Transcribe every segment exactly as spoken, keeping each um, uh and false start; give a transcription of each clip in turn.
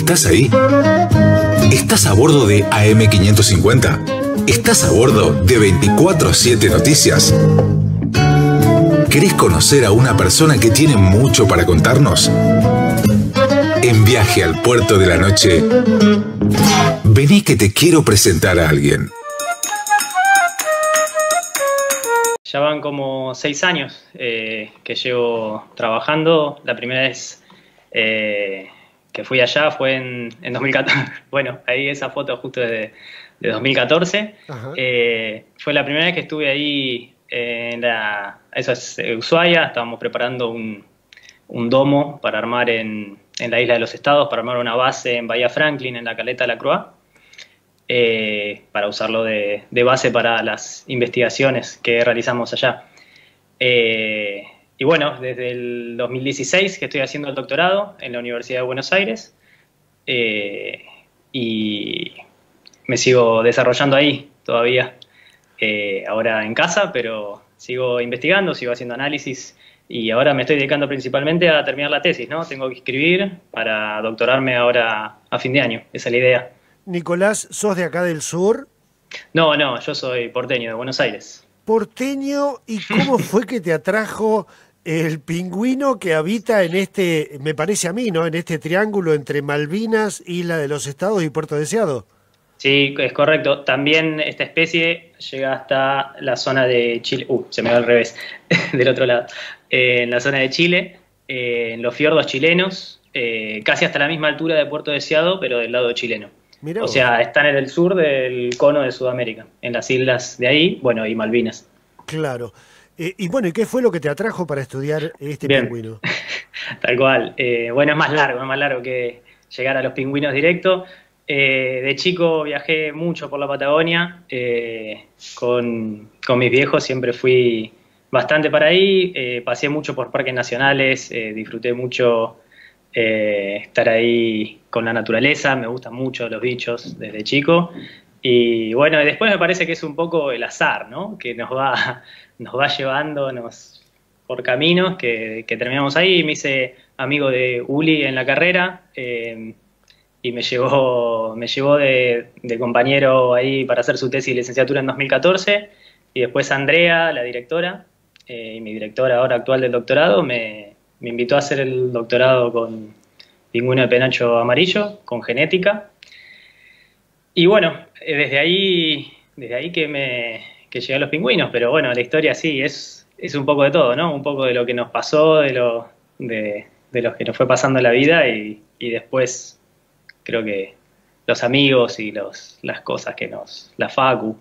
¿Estás ahí? ¿Estás a bordo de A M quinientos cincuenta? ¿Estás a bordo de veinticuatro siete Noticias? ¿Querés conocer a una persona que tiene mucho para contarnos? En Viaje al Puerto de la Noche, vení que te quiero presentar a alguien. Ya van como seis años eh, que llevo trabajando. La primera vez eh, que fui allá fue en, en dos mil catorce. Bueno, ahí esa foto justo de, de dos mil catorce. Eh, fue la primera vez que estuve ahí en la... Eso es eh, Ushuaia. Estábamos preparando un, un domo para armar en, en la Isla de los Estados, para armar una base en Bahía Franklin, en la caleta La Croix. Eh, para usarlo de, de base para las investigaciones que realizamos allá. Eh, y bueno, desde el dos mil dieciséis que estoy haciendo el doctorado en la Universidad de Buenos Aires eh, y me sigo desarrollando ahí todavía, eh, ahora en casa, pero sigo investigando, sigo haciendo análisis y ahora me estoy dedicando principalmente a terminar la tesis, ¿no? Tengo que escribir para doctorarme ahora a fin de año, esa es la idea. Nicolás, ¿sos de acá del sur? No, no, yo soy porteño, de Buenos Aires. Porteño, ¿y cómo fue que te atrajo el pingüino que habita en este, me parece a mí, ¿no? En este triángulo entre Malvinas, Isla de los Estados y Puerto Deseado? Sí, es correcto. También esta especie llega hasta la zona de Chile. Uh, se me va al revés, del otro lado. Eh, en la zona de Chile, eh, en los fiordos chilenos, eh, casi hasta la misma altura de Puerto Deseado, pero del lado chileno. Mirá o vos. sea, están en el sur del cono de Sudamérica, en las islas de ahí, bueno, y Malvinas. Claro. Eh, y bueno, ¿y qué fue lo que te atrajo para estudiar este Bien. pingüino? Tal cual. Eh, bueno, es más largo, es más largo que llegar a los pingüinos directo. Eh, de chico viajé mucho por la Patagonia, eh, con, con mis viejos siempre fui bastante para ahí, eh, pasé mucho por parques nacionales, eh, disfruté mucho eh, estar ahí con la naturaleza, me gustan mucho los bichos desde chico. Y bueno, después me parece que es un poco el azar, ¿no? Que nos va, nos va llevando nos, por caminos que, que terminamos ahí. Me hice amigo de Uli en la carrera eh, y me llevó, me llevó de, de compañero ahí para hacer su tesis de licenciatura en dos mil catorce. Y después Andrea, la directora, eh, y mi directora ahora actual del doctorado, me, me invitó a hacer el doctorado con pingüino de penacho amarillo, con genética. Y bueno, desde ahí, desde ahí que me que llegué a los pingüinos, pero bueno, la historia sí, es, es un poco de todo, ¿no? Un poco de lo que nos pasó, de lo, de, de lo que nos fue pasando en la vida y, y después creo que los amigos y los, las cosas que nos, la facu.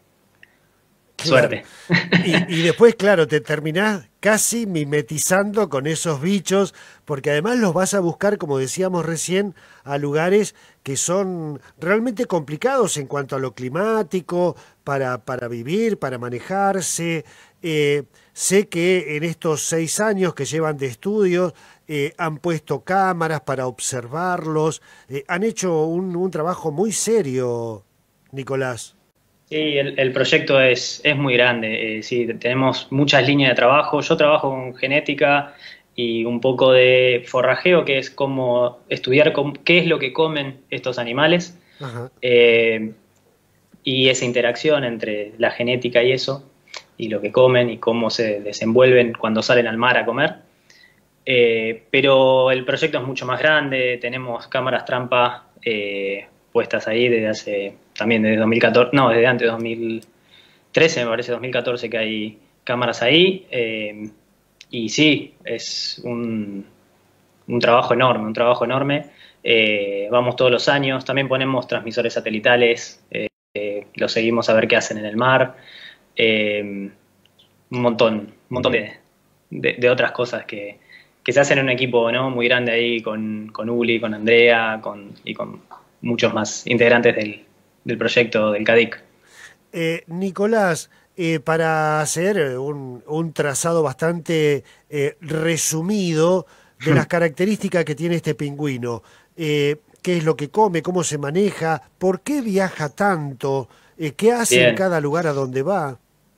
Claro. Suerte. Y, y después, claro, te terminás casi mimetizando con esos bichos, porque además los vas a buscar, como decíamos recién, a lugares que son realmente complicados en cuanto a lo climático, para, para vivir, para manejarse. Eh, sé que en estos seis años que llevan de estudios eh, han puesto cámaras para observarlos, eh, han hecho un, un trabajo muy serio, Nicolás. Sí, el, el proyecto es, es muy grande, eh, sí, tenemos muchas líneas de trabajo. Yo trabajo con genética y un poco de forrajeo, que es como estudiar com, qué es lo que comen estos animales, eh, y esa interacción entre la genética y eso, y lo que comen y cómo se desenvuelven cuando salen al mar a comer. Eh, pero el proyecto es mucho más grande, tenemos cámaras trampa eh, puestas ahí desde hace, también desde dos mil catorce, no, desde antes de dos mil trece, me parece, dos mil catorce que hay cámaras ahí, eh, y sí, es un, un trabajo enorme, un trabajo enorme, eh, vamos todos los años, también ponemos transmisores satelitales, eh, eh, los seguimos a ver qué hacen en el mar, eh, un montón, un montón de, de, de otras cosas que, que se hacen en un equipo, ¿no? Muy grande ahí con, con Uli, con Andrea con, y con muchos más integrantes del, del proyecto del CADIC. Eh, Nicolás, eh, para hacer un, un trazado bastante eh, resumido de las características que tiene este pingüino, eh, qué es lo que come, cómo se maneja, por qué viaja tanto, eh, qué hace Bien. en cada lugar a donde va.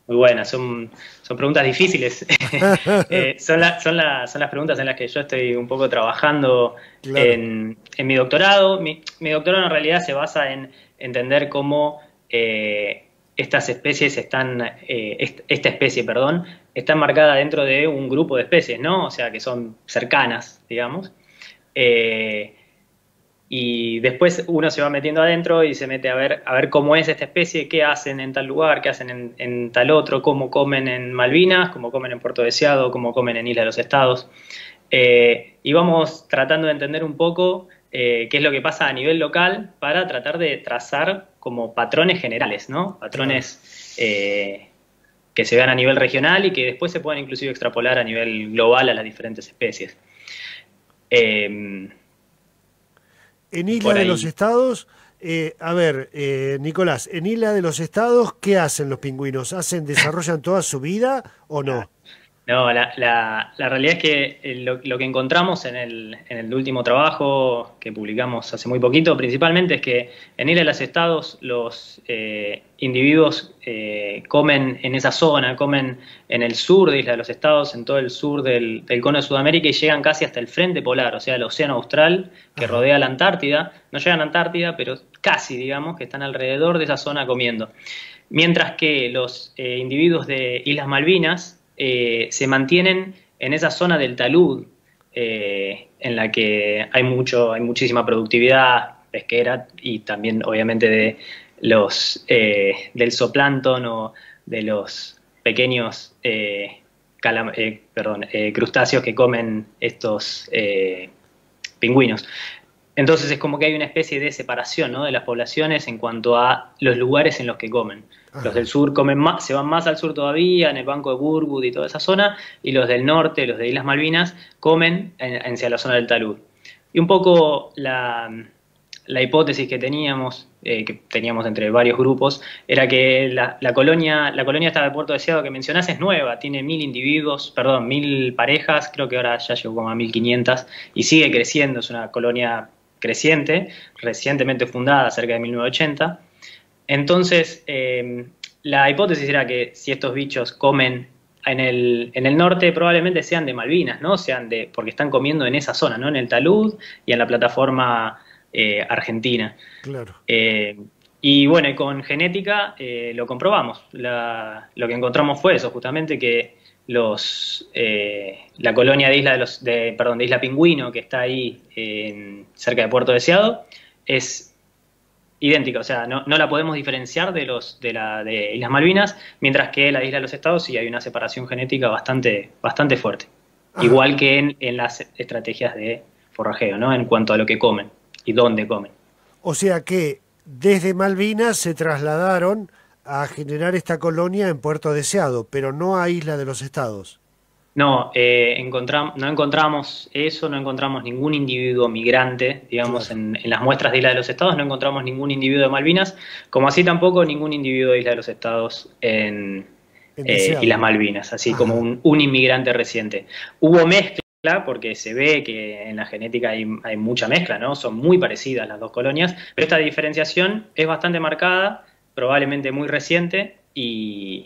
Muy buenas, son, son preguntas difíciles. eh, son, la, son, la, son las preguntas en las que yo estoy un poco trabajando claro. en, en mi doctorado. Mi, mi doctorado en realidad se basa en entender cómo eh, estas especies están, eh, est, esta especie, perdón, está enmarcada dentro de un grupo de especies, ¿no? O sea, que son cercanas, digamos. Eh, Y después uno se va metiendo adentro y se mete a ver, a ver cómo es esta especie, qué hacen en tal lugar, qué hacen en, en tal otro, cómo comen en Malvinas, cómo comen en Puerto Deseado, cómo comen en Isla de los Estados. Eh, y vamos tratando de entender un poco eh, qué es lo que pasa a nivel local para tratar de trazar como patrones generales, ¿no? Patrones eh, que se vean a nivel regional y que después se puedan inclusive extrapolar a nivel global a las diferentes especies. Eh, En Isla de los Estados, eh, a ver, eh, Nicolás, en Isla de los Estados, ¿qué hacen los pingüinos? ¿Hacen, desarrollan toda su vida o no? No, la, la, la realidad es que lo, lo que encontramos en el, en el último trabajo que publicamos hace muy poquito, principalmente es que en Isla de los Estados los eh, individuos eh, comen en esa zona, comen en el sur de Isla de los Estados, en todo el sur del, del cono de Sudamérica y llegan casi hasta el frente polar, o sea, el océano austral que Ajá. rodea la Antártida. No llegan a Antártida, pero casi, digamos, que están alrededor de esa zona comiendo. Mientras que los eh, individuos de Islas Malvinas Eh, se mantienen en esa zona del talud, eh, en la que hay mucho, hay muchísima productividad pesquera y también obviamente de los eh, del zooplancton o de los pequeños eh, calam eh, perdón, eh, crustáceos que comen estos eh, pingüinos. Entonces es como que hay una especie de separación, ¿no?, de las poblaciones en cuanto a los lugares en los que comen. Ajá. Los del sur comen más, se van más al sur todavía, en el Banco de Burwood y toda esa zona, y los del norte, los de Islas Malvinas, comen en, hacia la zona del talud. Y un poco la, la hipótesis que teníamos, eh, que teníamos entre varios grupos, era que la, la colonia la colonia esta de Puerto Deseado que mencionás es nueva, tiene mil individuos, perdón, mil parejas, creo que ahora ya llegó como a mil quinientas, y sigue creciendo, es una colonia creciente, recientemente fundada, cerca de mil novecientos ochenta. Entonces, eh, la hipótesis era que si estos bichos comen en el, en el norte, probablemente sean de Malvinas, ¿no? Sean de, porque están comiendo en esa zona, ¿no? En el talud y en la plataforma eh, argentina. Claro. Eh, y bueno, y con genética eh, lo comprobamos. La, lo que encontramos fue eso, justamente que los eh, la colonia de isla de los de perdón de Isla Pingüino, que está ahí en, cerca de Puerto Deseado, es idéntica, o sea, no, no la podemos diferenciar de los de la de Islas Malvinas, mientras que la Isla de los Estados sí hay una separación genética bastante bastante fuerte. Ajá. Igual que en, en las estrategias de forrajeo, ¿no?, en cuanto a lo que comen y dónde comen. O sea que desde Malvinas se trasladaron a generar esta colonia en Puerto Deseado, pero no a Isla de los Estados. No, eh, encontram no encontramos eso, no encontramos ningún individuo migrante, digamos, claro. en, en las muestras de Isla de los Estados no encontramos ningún individuo de Malvinas, como así tampoco ningún individuo de Isla de los Estados en, en eh, Islas Malvinas, así Ajá. como un, un inmigrante reciente. Hubo mezcla, porque se ve que en la genética hay, hay mucha mezcla, ¿no? Son muy parecidas las dos colonias, pero esta diferenciación es bastante marcada, probablemente muy reciente y,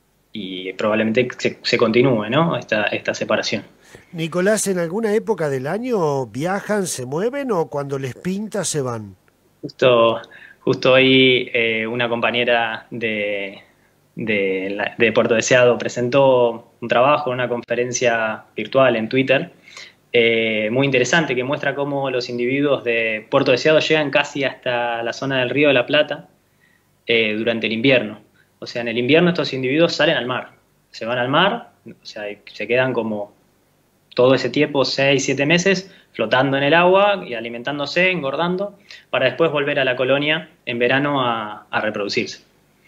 y probablemente se, se continúe, ¿no?, esta, esta separación. Nicolás, ¿en alguna época del año viajan, se mueven o cuando les pinta se van? Justo, justo hoy eh, una compañera de, de, la, de Puerto Deseado presentó un trabajo, una conferencia virtual en Twitter, eh, muy interesante, que muestra cómo los individuos de Puerto Deseado llegan casi hasta la zona del Río de la Plata, Eh, durante el invierno. O sea, en el invierno estos individuos salen al mar, se van al mar, o sea, se quedan como todo ese tiempo, seis, siete meses, flotando en el agua y alimentándose, engordando, para después volver a la colonia en verano a, a reproducirse.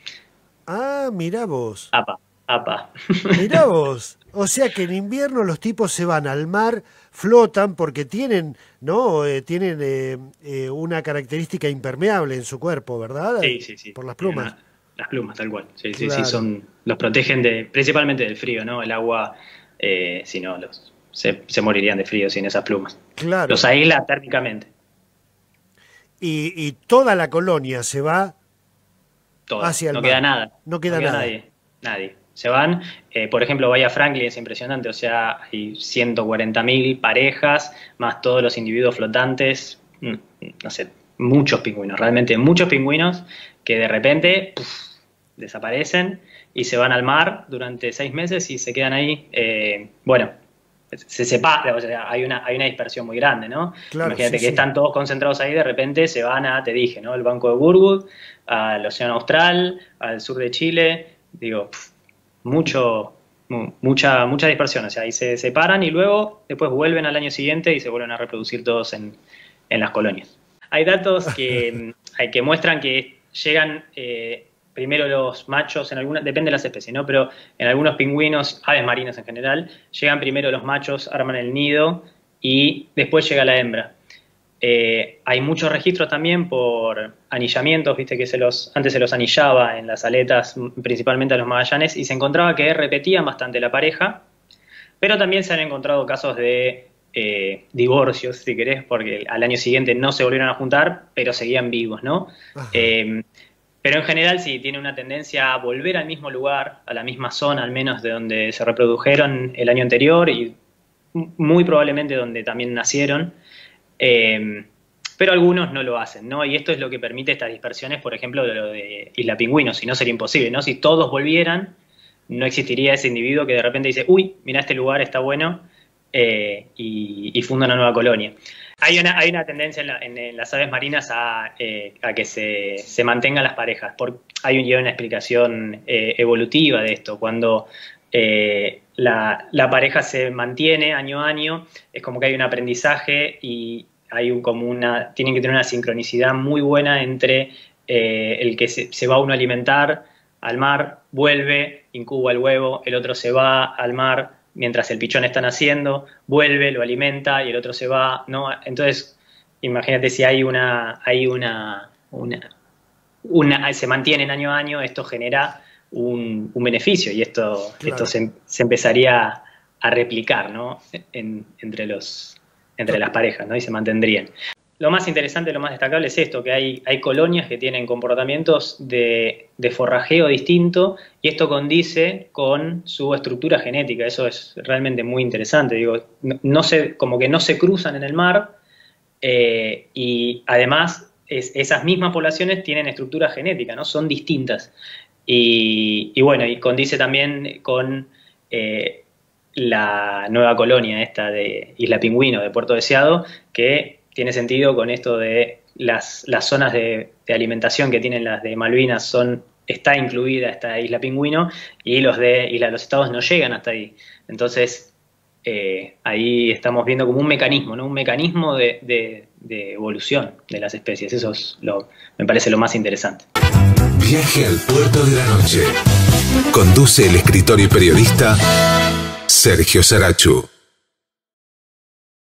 Ah, mirá vos. Apa, apa. Mirá vos. O sea que en invierno los tipos se van al mar, flotan porque tienen, ¿no? Eh, tienen eh, eh, una característica impermeable en su cuerpo, ¿verdad? Sí, sí, sí. Por las plumas. Una, las plumas, tal cual. Sí, claro. sí, sí, son, los protegen de, principalmente del frío, ¿no? El agua, eh, si no, los, se, se morirían de frío sin esas plumas. Claro. Los aísla térmicamente. Y, y toda la colonia se va Toda. hacia el no mar. Queda nada. No queda no queda nada. Nadie. nadie. Se van, eh, por ejemplo, Bahía Franklin es impresionante, o sea, hay ciento cuarenta mil parejas, más todos los individuos flotantes, no sé, muchos pingüinos, realmente muchos pingüinos que de repente puff, desaparecen y se van al mar durante seis meses y se quedan ahí, eh, bueno, se separa, o sea, hay una, hay una dispersión muy grande, ¿no? Claro, imagínate sí, que sí. Están todos concentrados ahí, de repente se van a, te dije, ¿no? El Banco de Burwood, al Océano Austral, al sur de Chile, digo, pff, mucho, mucha, mucha dispersión, o sea, ahí se separan y luego después vuelven al año siguiente y se vuelven a reproducir todos en, en las colonias. Hay datos que, hay que muestran que llegan eh, primero los machos, en algunas, depende de las especies, ¿no? Pero en algunos pingüinos, aves marinas en general, llegan primero los machos, arman el nido y después llega la hembra. Eh, hay muchos registros también por anillamientos, viste que se los, antes se los anillaba en las aletas, principalmente a los magallanes, y se encontraba que repetían bastante la pareja, pero también se han encontrado casos de eh, divorcios, si querés, porque al año siguiente no se volvieron a juntar, pero seguían vivos, ¿no? Eh, pero en general sí, tiene una tendencia a volver al mismo lugar, a la misma zona al menos de donde se reprodujeron el año anterior y muy probablemente donde también nacieron. Eh, pero algunos no lo hacen, ¿no? Y esto es lo que permite estas dispersiones, por ejemplo, de lo de Isla Pingüinos, si no sería imposible, ¿no? Si todos volvieran, no existiría ese individuo que de repente dice, uy, mira, este lugar está bueno, eh, y, y funda una nueva colonia. Hay una, hay una tendencia en, la, en, en las aves marinas a, eh, a que se, se mantengan las parejas. Por, hay un, una explicación eh, evolutiva de esto, cuando eh, la, la pareja se mantiene año a año, es como que hay un aprendizaje y hay un, como una, tienen que tener una sincronicidad muy buena entre eh, el que se, se va uno a alimentar al mar, vuelve, incuba el huevo, el otro se va al mar mientras el pichón está naciendo, vuelve, lo alimenta y el otro se va, ¿no? Entonces, imagínate si hay una, hay una, una, una se mantienen año a año, esto genera un, un beneficio y esto, claro. esto se, se empezaría a replicar, ¿no? En, entre los entre las parejas, ¿no? Y se mantendrían. Lo más interesante, lo más destacable es esto, que hay, hay colonias que tienen comportamientos de, de forrajeo distinto y esto condice con su estructura genética. Eso es realmente muy interesante. Digo, no, no se, como que no se cruzan en el mar eh, y además es, esas mismas poblaciones tienen estructura genética, ¿no? Son distintas. Y, y bueno, y condice también con eh, la nueva colonia esta de Isla Pingüino, de Puerto Deseado, que tiene sentido con esto de las, las zonas de, de alimentación que tienen las de Malvinas, son, está incluida esta Isla Pingüino, y los de Isla de los Estados no llegan hasta ahí. Entonces, eh, ahí estamos viendo como un mecanismo, ¿no? Un mecanismo de, de, de evolución de las especies. Eso es lo, me parece lo más interesante. Viaje al puerto de la noche. Conduce el escritor y periodista Sergio Sarachu.